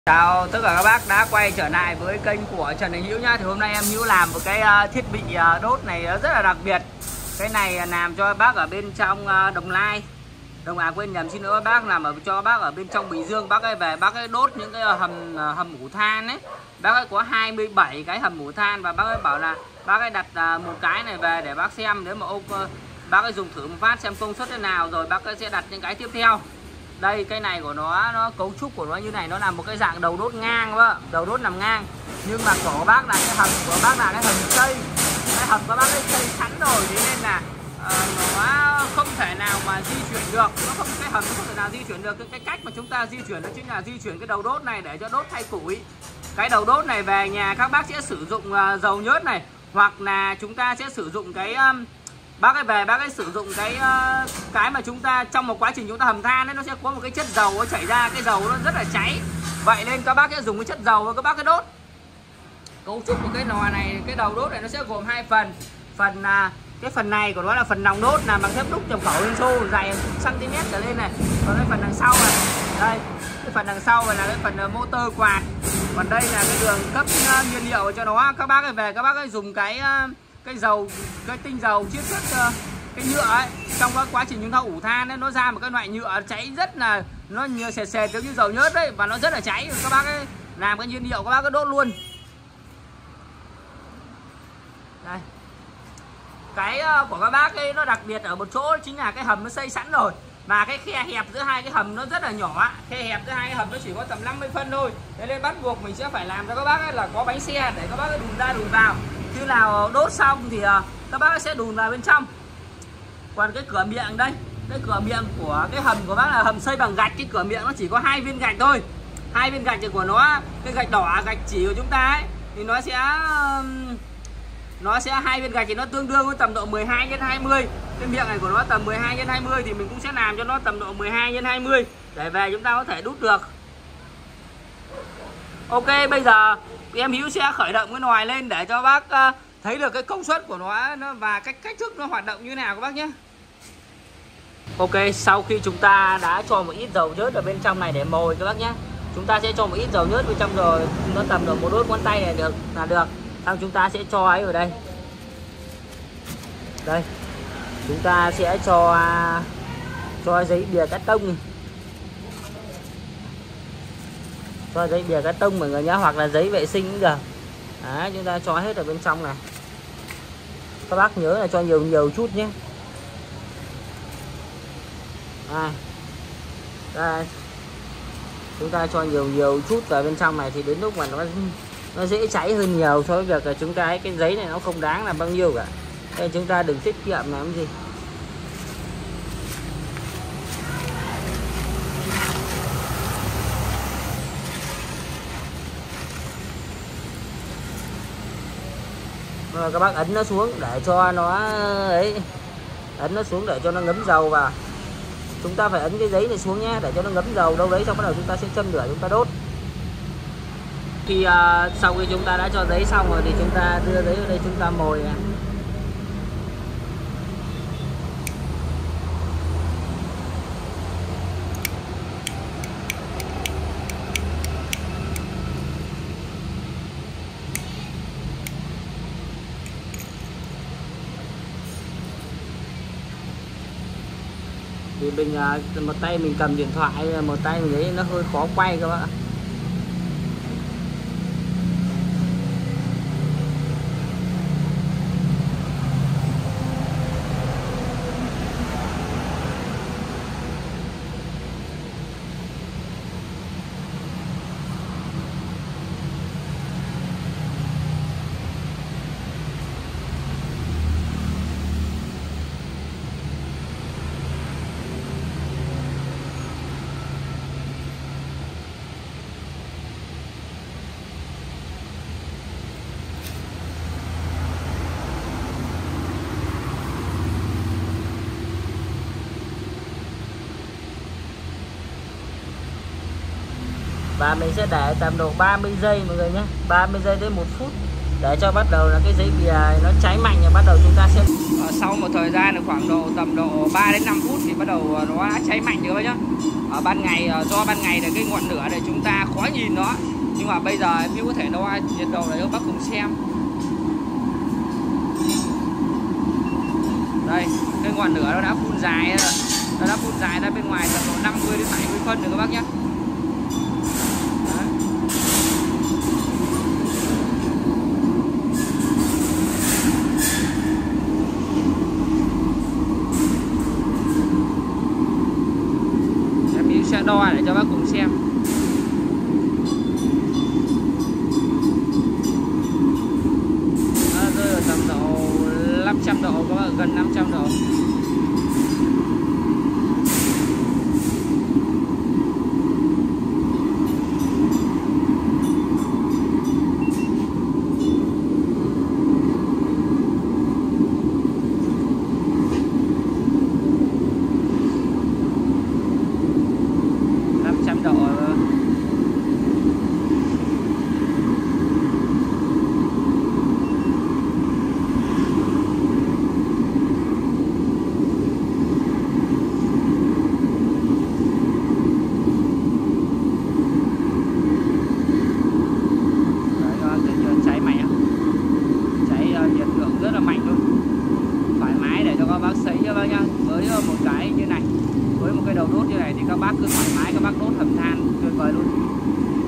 Chào tất cả các bác đã quay trở lại với kênh của Trần Đình Hữu nhá. Thì hôm nay em Hữu làm một cái thiết bị đốt này rất là đặc biệt. Cái này làm cho bác ở bên trong Đồng Nai. Quên nhầm, xin lỗi bác, làm cho bác ở bên trong Bình Dương. Bác ấy về bác ấy đốt những cái hầm ủ than ấy. Bác ấy có 27 cái hầm ủ than và bác ấy bảo là bác ấy đặt một cái này về để bác xem, nếu mà bác ấy dùng thử một phát xem công suất thế nào rồi bác ấy sẽ đặt những cái tiếp theo. Đây, cái này của nó cấu trúc của nó như này, nó là một cái dạng đầu đốt ngang, đầu đốt nằm ngang. Nhưng mà của bác là cái hầm của bác là cái hầm xây, cái hầm của bác ấy xây sẵn rồi, thế nên là nó không thể nào mà di chuyển được, cái hầm nó không thể nào di chuyển được. Cái cách mà chúng ta di chuyển đó chính là di chuyển cái đầu đốt này để cho đốt thay củi. Cái đầu đốt này về nhà các bác sẽ sử dụng dầu nhớt này, hoặc là chúng ta sẽ sử dụng cái bác ấy về bác ấy sử dụng cái mà chúng ta trong một quá trình chúng ta hầm than ấy, nó sẽ có một cái chất dầu nó chảy ra, cái dầu nó rất là cháy. Vậy nên các bác sẽ dùng cái chất dầu các bác ấy đốt. Cấu trúc của cái lò này, cái đầu đốt này nó sẽ gồm hai phần. Cái phần này của nó là phần nòng đốt, làm bằng thép đúc nhập khẩu Liên Xô, dài cm trở lên này. Còn cái phần đằng sau này, đây, cái phần đằng sau này là cái phần motor quạt. Còn đây là cái đường cấp nhiên liệu cho nó. Các bác ấy về các bác ấy dùng cái tinh dầu chiết xuất cái nhựa ấy, trong quá trình chúng ta ủ than ấy, nó ra một cái loại nhựa cháy rất là, nó như sệt giống như dầu nhớt đấy, và nó rất là cháy. Các bác ấy làm cái nhiên liệu các bác ấy đốt luôn. Đây, cái của các bác ấy nó đặc biệt ở một chỗ chính là cái hầm nó xây sẵn rồi, và cái khe hẹp giữa hai cái hầm nó rất là nhỏ. Khe hẹp giữa hai cái hầm nó chỉ có tầm 50 phân thôi, thế nên bắt buộc mình sẽ phải làm cho các bác ấy là có bánh xe để các bác ấy đùn ra đùn vào. Khi nào đốt xong thì các bác sẽ đùn vào bên trong. Còn cái cửa miệng đây, cái cửa miệng của cái hầm của bác là hầm xây bằng gạch. Cái cửa miệng nó chỉ có 2 viên gạch thôi. 2 viên gạch thì của nó, cái gạch đỏ, gạch chỉ của chúng ta ấy, thì nó sẽ 2 viên gạch thì nó tương đương với tầm độ 12 x 20. Cái miệng này của nó tầm 12 x 20 thì mình cũng sẽ làm cho nó tầm độ 12 x 20 để về chúng ta có thể đút được. Ok, bây giờ em Hữu sẽ khởi động cái nồi lên để cho bác thấy được cái công suất của nó và cách thức nó hoạt động như nào các bác nhé. Ok, sau khi chúng ta đã cho một ít dầu nhớt ở bên trong này để mồi các bác nhé, chúng ta sẽ cho một ít dầu nhớt bên trong rồi, nó tầm độ một đốt ngón tay này là được. Xong chúng ta sẽ cho ấy vào đây. Đây, chúng ta sẽ cho giấy bìa cắt tông này. Cho giấy bìa cắt tông mọi người nhé, hoặc là giấy vệ sinh cũng được. Đấy, chúng ta cho hết ở bên trong này. Các bác nhớ là cho nhiều chút nhé. Đây, chúng ta cho nhiều chút vào bên trong này thì đến lúc mà nó dễ cháy hơn nhiều so với việc là chúng ta cái giấy này nó không đáng là bao nhiêu cả. Nên chúng ta đừng tiết kiệm làm gì. Rồi các bác ấn nó xuống để cho nó ấy, ấn nó xuống để cho nó ngấm dầu vào. Chúng ta phải ấn cái giấy này xuống nhé, để cho nó ngấm dầu đâu đấy, xong bắt đầu chúng ta sẽ châm lửa chúng ta đốt. Sau khi chúng ta đã cho giấy xong rồi thì chúng ta đưa giấy vào đây chúng ta mồi này. Thì mình một tay mình cầm điện thoại, một tay mình thấy nó hơi khó quay các bạn. Và mình sẽ để tầm độ 30 giây mọi người nhé, 30 giây tới 1 phút. để cho bắt đầu là cái dây bìa nó cháy mạnh, và bắt đầu chúng ta sẽ sau một thời gian là khoảng tầm độ 3 đến 5 phút thì bắt đầu nó đã cháy mạnh nữa nhá. Ở ban ngày, do ban ngày là cái ngọn lửa này chúng ta khó nhìn nó, nhưng mà bây giờ em có thể đo nhiệt độ để các bác cùng xem. Đây, cái ngọn lửa nó đã phun dài, ra bên ngoài tầm độ 50 đến 70 phân rồi các bác nhé. Em sẽ đo để cho bác cùng xem. Nó rơi ở tầm độ 500 độ các bác, gần 500 độ. Rất là mạnh luôn, thoải mái để cho các bác sấy cho bác nhá. Với một cái như này, với một cái đầu đốt như này thì các bác cứ thoải mái, các bác đốt hầm than tuyệt vời luôn.